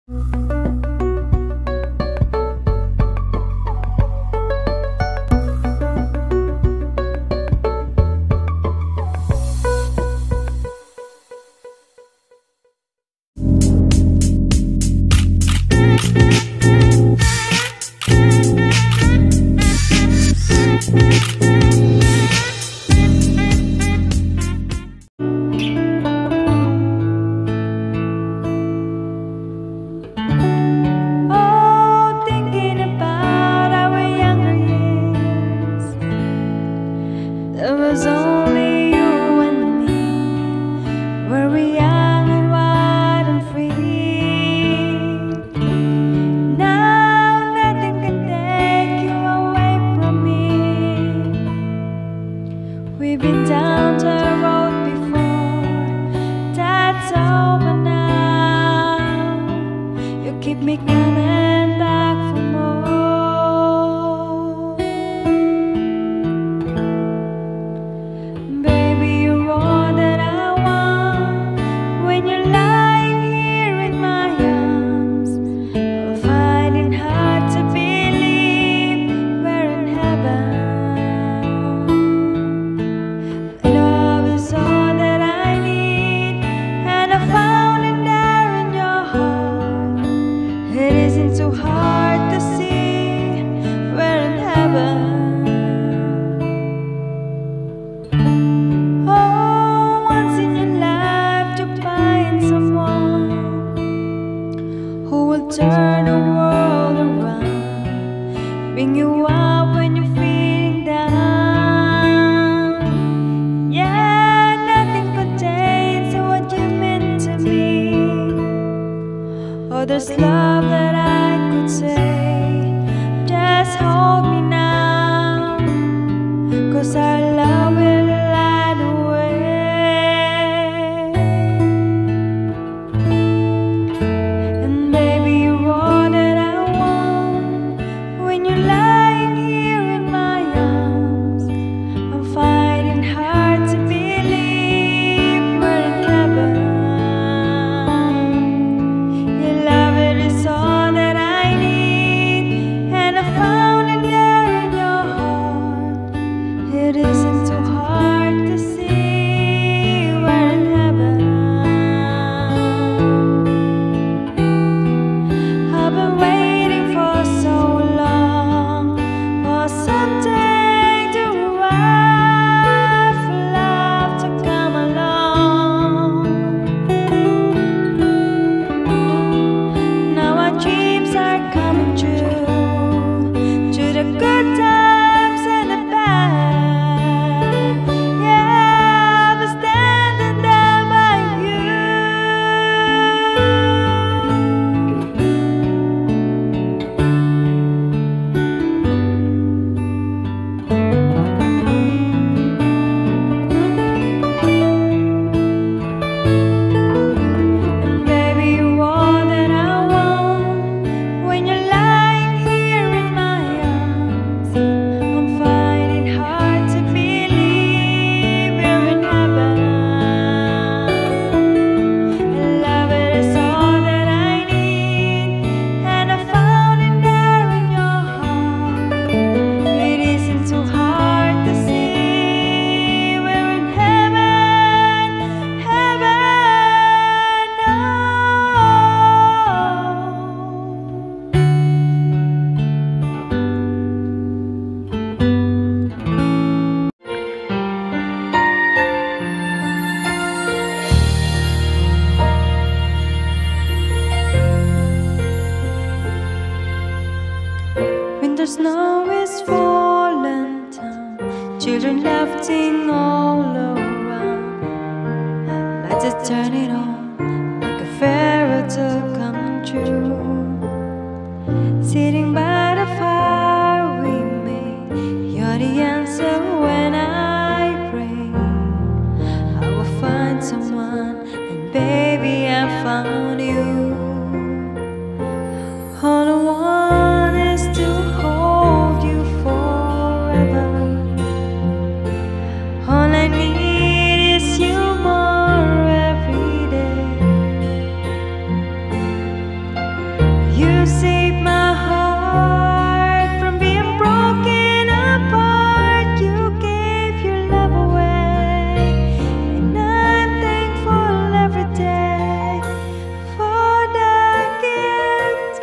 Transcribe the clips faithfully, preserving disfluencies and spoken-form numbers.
There was only you and me. Were we young and wild and free? Now nothing can take you away from me. We've been down the road before. That's over now. You keep me coming back for more. Too hard to see, we're in heaven. Oh, once in your life to find someone who will turn the world around, bring you up when you're feeling down. Yeah, nothing could change what you meant to me. Oh, there's love that I say, just hold me now, 'cause our love will light the way. And baby, you're all that I want. When you're lying here in my arms, I'm finding hard to believe we're in heaven. Your love, it is all that I it isn't too hard to see, we're in heaven. I've been waiting for so long for something to arrive, for love to come along. Now our dreams are coming true, to the good times and the bad. The snow is falling down, children laughing all around. Lights are turning on, like a fairy tale come true. Sitting by the fire we made, you're the answer when I pray. I will find someone, and baby I found you. All I want is to hold you forever. All I need is you more every day. saved my heart from being broken apart. You gave your love away, and I'm thankful every day for the gift.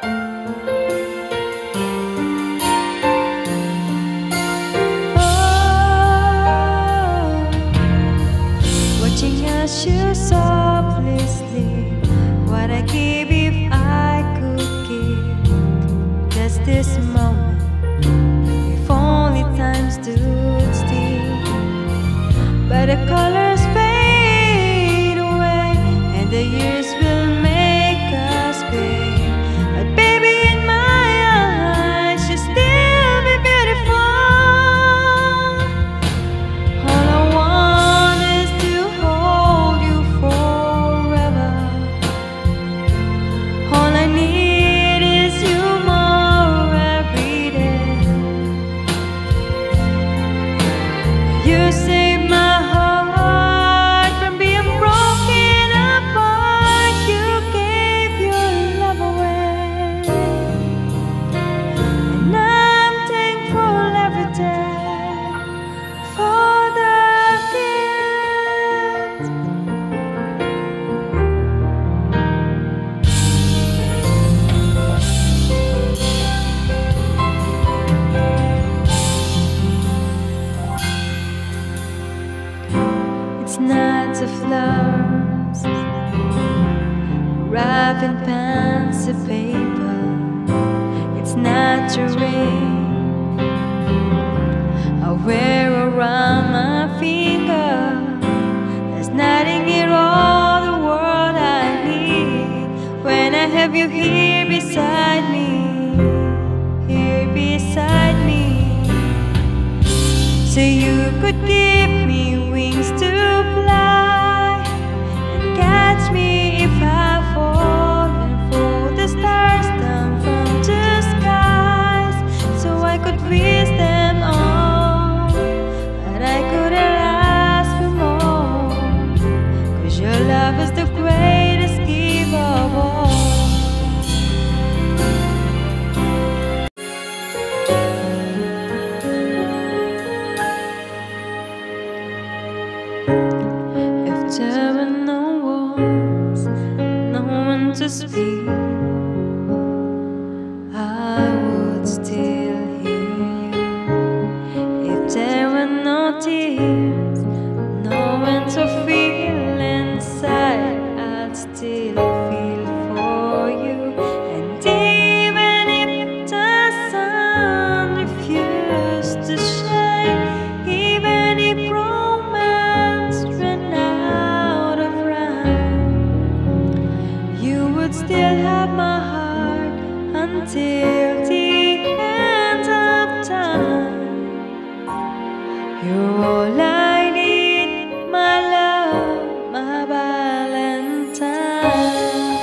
Oh, watching as you softly sleep, what I give if I could give just this moment, if only time stood still. But the colors fade away, and the years will make us pay. But baby, in my eyes, you'll still be beautiful. All I want is to hold you forever. All I need is you more every day. You saved my heart from being broken apart. You gave your love away, and I'm thankful every day for the gift. It's nights of flowers wrapped in fancy paper. It's not your ring I wear around my finger. There's nothing in all the world I need when I have you here beside me, here beside me. So you could give me wings to fly and catch me if I fall, and for the stars down from the skies, so I could reach them all. But I couldn't ask for more, 'cause your love is the greatest gift of all. If there were no words, no one to speak, I would still hear you. If there were no tears, no one to feel inside, I'd still feel for you. And even if the sun refused to shine, even if romance ran out of rhyme, you would still have my heart until the end of time. You're all I need, my love, my Valentine.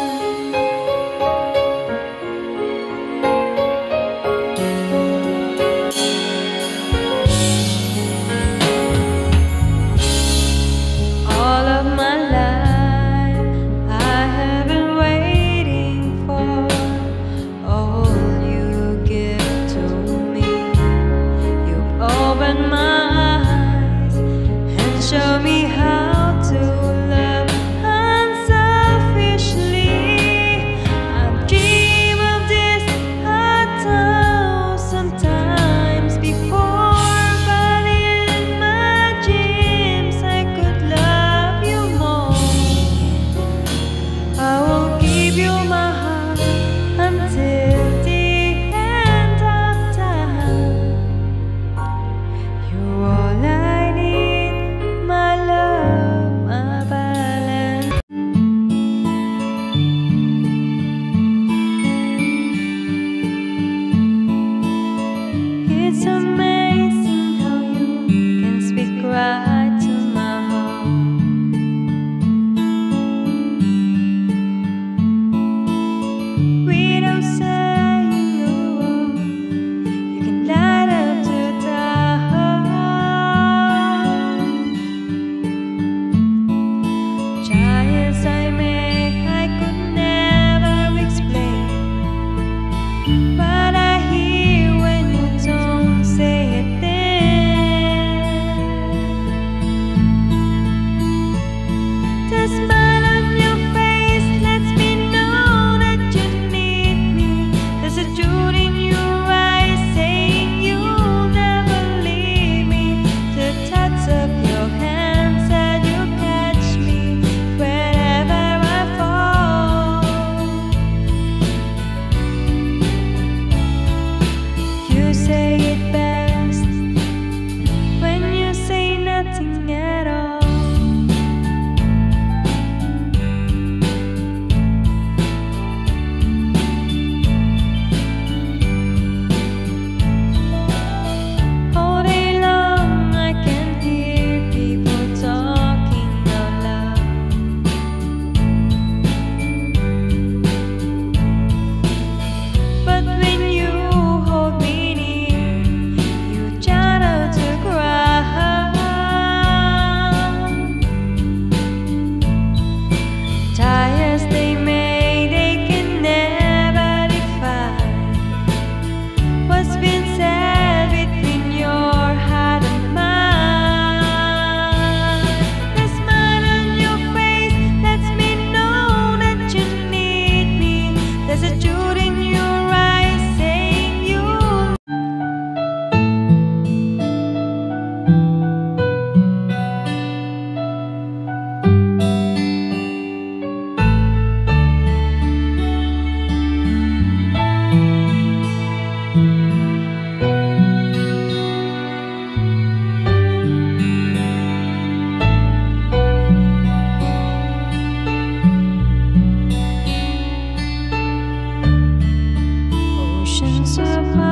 All of my life I have been waiting for all you give to me. You've opened my eyes oceans apart.